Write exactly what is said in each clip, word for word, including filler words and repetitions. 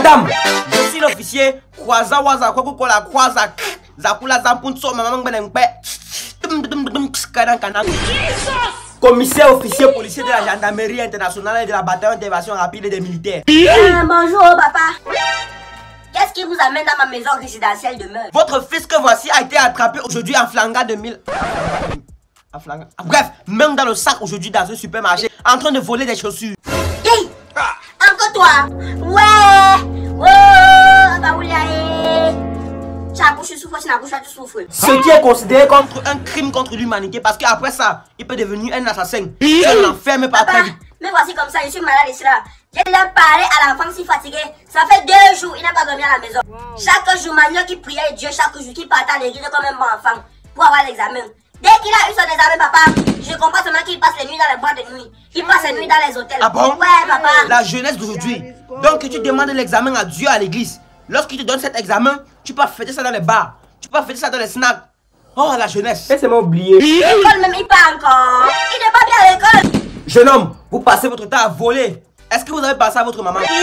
Madame, je suis l'officier Kwaza Waza Kwakukola Kwaza Zakula Zampunso Maman Benengpe. Commissaire officier policier de la gendarmerie internationale et de la bataille d'intervention rapide des militaires. Euh, bonjour papa. Qu'est-ce qui vous amène dans ma maison résidentielle de meurtre? Votre fils que voici a été attrapé aujourd'hui en flagrant de mille. En flagrant. Bref, même dans le sac aujourd'hui dans un supermarché, en train de voler des chaussures. Hey! Encore toi? Ouais! Oh! Bah oui, ce qui est considéré comme un crime contre l'humanité parce qu'après ça, il peut devenir un assassin. Je l'enferme pas très vite. Mais voici comme ça, je suis malade ici là. Je l'ai parlé à l'enfant si fatigué. Ça fait deux jours, il n'a pas dormi à la maison. Wow. Chaque jour, Magnon qui priait Dieu, chaque jour qui partait à l'église comme un bon enfant pour avoir l'examen. Dès qu'il a eu son examen, papa, je comprends seulement qu'il passe les nuits dans les boîtes de nuit. Il passe les nuits dans les hôtels. Ah bon? Ouais, papa. La jeunesse d'aujourd'hui. Donc tu demandes l'examen à Dieu à l'église. Lorsqu'il te donne cet examen, tu peux fêter ça dans les bars. Tu peux fêter ça dans les snacks. Oh, la jeunesse. Laissez-moi oublier. L'école même, il part encore. Il n'est pas bien à l'école. Jeune homme, vous passez votre temps à voler. Est-ce que vous avez pensé à votre maman? L'enfant,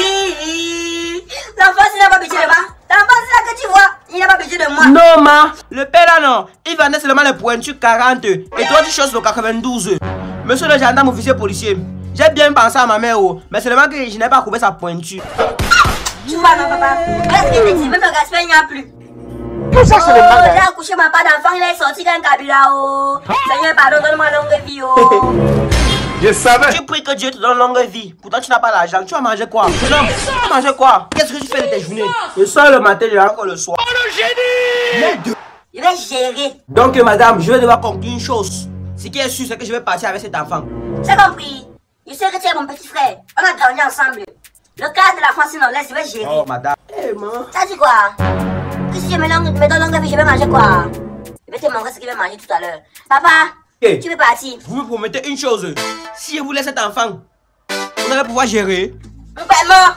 il n'a pas besoin de moi. L'enfant, c'est là que tu vois. Il n'a pas besoin de moi. Non, ma. Le père là, non. Il vendait seulement les pointures quarante. Et toi, tu choses le quatre-vingt-douze. Monsieur le gendarme officier policier, j'ai bien pensé à ma mère, oh, mais seulement que je n'ai pas coupé sa pointure. Tu vois, non, papa. Est-ce que tu dis même le gaspillage, il n'y a plus? Tout ça, c'est le mal. J'ai accouché ma part d'enfant, il est sorti d'un Kabila, oh. Seigneur, pardon, donne-moi longue vie, oh. Je savais. Tu pries que Dieu te donne longue vie. Pourtant, tu n'as pas l'argent. Tu vas manger quoi? Non, tu vas manger quoi? Qu'est-ce que tu fais de tes journées? Je sors le matin, je rentre le soir. Oh, le génie! Je vais gérer. Donc, madame, je vais devoir conclure une chose. Ce qui est sûr, c'est que je vais partir avec cet enfant. J'ai compris. Je sais que tu es mon petit frère. On a grandi ensemble. Le cas de la France, sinon, laisse, je vais gérer. Oh, madame. Eh, hey, maman. Ça dit quoi? Que si je me donne longue vie, je vais manger quoi? Je vais te montrer ce qu'il va manger tout à l'heure. Papa, hey, tu veux partir? Vous me promettez une chose. Si je vous laisse cet enfant, vous allez pouvoir gérer. Vraiment?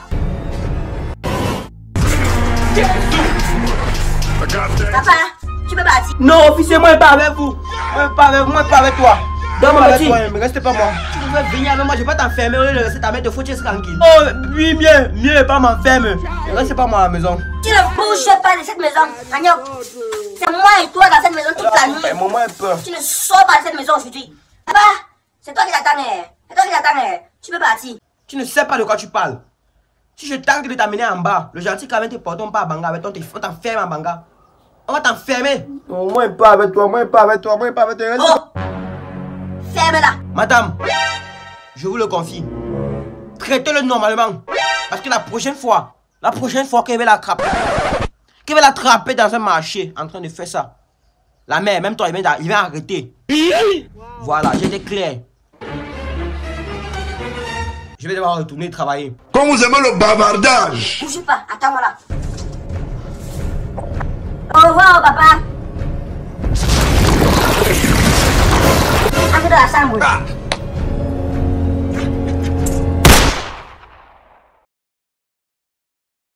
Papa, tu peux partir? Non, officier, moi, je pas avec vous. Moi, je pas avec vous, moi, je pas avec toi. Donc, mon petit, ne reste pas moi. Tu veux venir avec moi, je vais pas t'enfermer au lieu de rester ta mère, te foutre tranquille. Oh, oui, mieux, mieux, pas m'enfermer. Ne reste pas moi à la maison. Tu ne bouges pas de cette maison, Magnon. C'est moi et toi dans cette maison toute la nuit. Maman a peur. Tu ne sors pas de cette maison aujourd'hui. Papa, c'est toi qui t'attends. C'est toi qui t'attends. Tu peux partir. Tu ne sais pas de quoi tu parles. Si je tente de t'amener en bas, le gentil quand même te porte pas à Banga avec ton téléphone, on t'enferme à Banga. On va t'enfermer. Non, moi, pas avec toi, moi, pas avec toi, moi, pas avec toi. Oh! Ferme-la. Madame, je vous le confie. Traitez-le normalement. Parce que la prochaine fois, la prochaine fois qu'elle va l'attraper, qu'elle va l'attraper dans un marché en train de faire ça, la mère, même toi, il va, il va arrêter. Voilà, j'étais clair. Je vais devoir retourner travailler. Comme vous aimez le bavardage. Bougez pas, attends-moi là. Au revoir, papa. Entre dans la chambre.